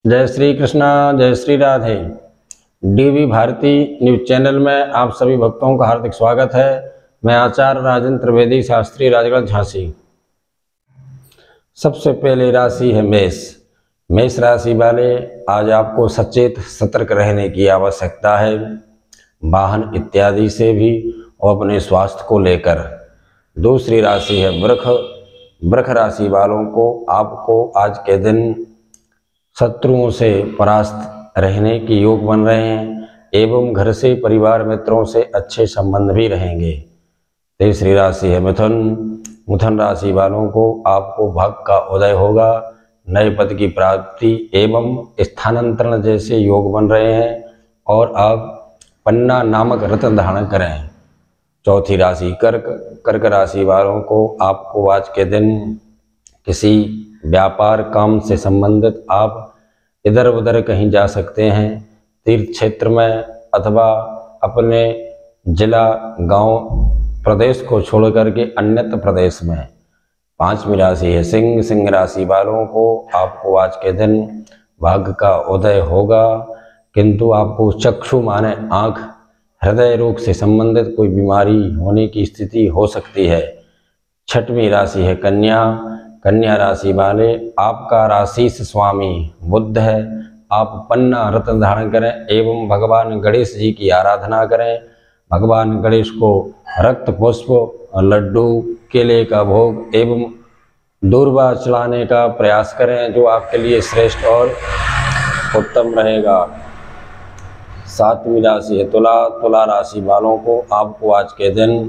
जय श्री कृष्णा, जय Shri Radhe. DV Bharati news channel में आप सभी भक्तों का हार्दिक स्वागत है। मैं आचार्य राजेंद्र त्रिवेदी, शास्त्री, राजगढ़, झांसी। सबसे पहले राशि है मेष। मेष राशि वाले, आज आपको सचेत सतर्क रहने की आवश्यकता है, वाहन इत्यादि से भी और अपने स्वास्थ्य को लेकर। दूसरी राशि है वृष। वृष राशि वालों को आपको आज के दिन शत्रुओं से परास्त रहने के योग बन रहे हैं एवं घर से परिवार मित्रों से अच्छे संबंध भी रहेंगे। तीसरी राशि है मिथुन। मिथुन राशि वालों को आपको भाग्य का उदय होगा, नए पद की प्राप्ति एवं स्थानांतरण जैसे योग बन रहे हैं और आप पन्ना नामक रत्न धारण करें। चौथी राशि कर्क। कर्क राशि वालों को आपको आज के दिन किसी व्यापार काम से संबंधित आप इधर उधर कहीं जा सकते हैं, तीर्थ क्षेत्र में अथवा अपने जिला, गांव, प्रदेश को छोड़ करके अन्यत्र प्रदेश में। पांचवी राशि है सिंह। सिंह राशि वालों को आपको आज के दिन भाग्य का उदय होगा, किंतु आपको चक्षु माने आँख, हृदय रोग से संबंधित कोई बीमारी होने की स्थिति हो सकती है। छठवीं राशि है कन्या। कन्या राशि वाले, आपका राशिश स्वामी बुध है। आप पन्ना रत्न धारण करें एवं भगवान गणेश जी की आराधना करें। भगवान गणेश को रक्त पुष्प, लड्डू, केले का भोग एवं दूर्वा चढ़ाने का प्रयास करें, जो आपके लिए श्रेष्ठ और उत्तम रहेगा। सातवीं राशि है तुला। तुला राशि वालों को आपको आज के दिन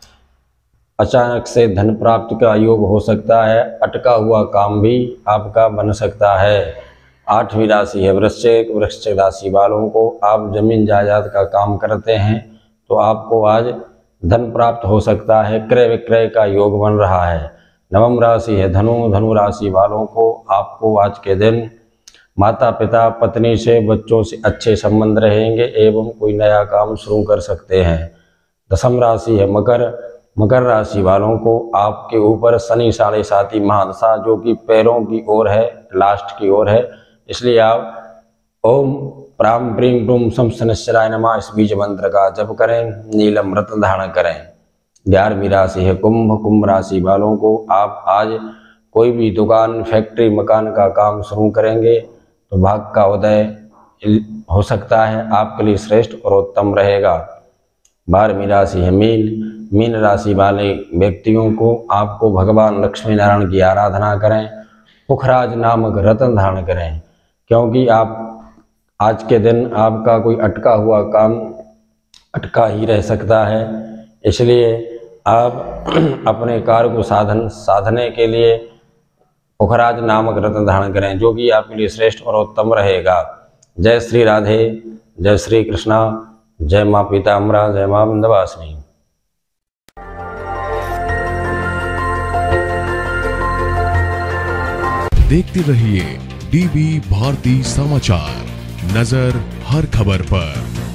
अचानक से धन प्राप्ति का योग हो सकता है, अटका हुआ काम भी आपका बन सकता है। आठवीं राशि है वृश्चिक। वृश्चिक राशि वालों को आप जमीन जायदाद का काम करते हैं तो आपको आज धन प्राप्त हो सकता है, क्रय विक्रय का योग बन रहा है। नवम राशि है धनु। धनु राशि वालों को आपको आज के दिन माता पिता, पत्नी से, बच्चों से अच्छे संबंध रहेंगे एवं कोई नया काम शुरू कर सकते हैं। दसम राशि है मकर। मकर राशि वालों को आपके ऊपर शनि 7.5 महादशा, जो कि पैरों की ओर है, लास्ट की ओर है, इसलिए आप ओम प्राम प्रीम प्रूम सम शनिश्चराय नमः इस बीज मंत्र का जप करें, नीलम रत्न धारण करें। 11वीं राशि है कुंभ। कुंभ राशि वालों को आप आज कोई भी दुकान, फैक्ट्री, मकान का काम शुरू करेंगे तो भाग्य का उदय हो सकता है, आपके लिए श्रेष्ठ और उत्तम रहेगा। 12वीं राशि है मीन। मीन राशि वाले व्यक्तियों को आपको भगवान लक्ष्मी नारायण की आराधना करें, पुखराज नामक रत्न धारण करें, क्योंकि आप आज के दिन आपका कोई अटका हुआ काम अटका ही रह सकता है, इसलिए आप अपने कार्य को साधने के लिए पुखराज नामक रत्न धारण करें, जो कि आपके लिए श्रेष्ठ और उत्तम रहेगा। जय श्री राधे, जय श्री कृष्णा, जय माँ पीताम्बरा, जय माँ विंध्यवासिनी। देखते रहिए डीवी भारती समाचार, नजर हर खबर पर।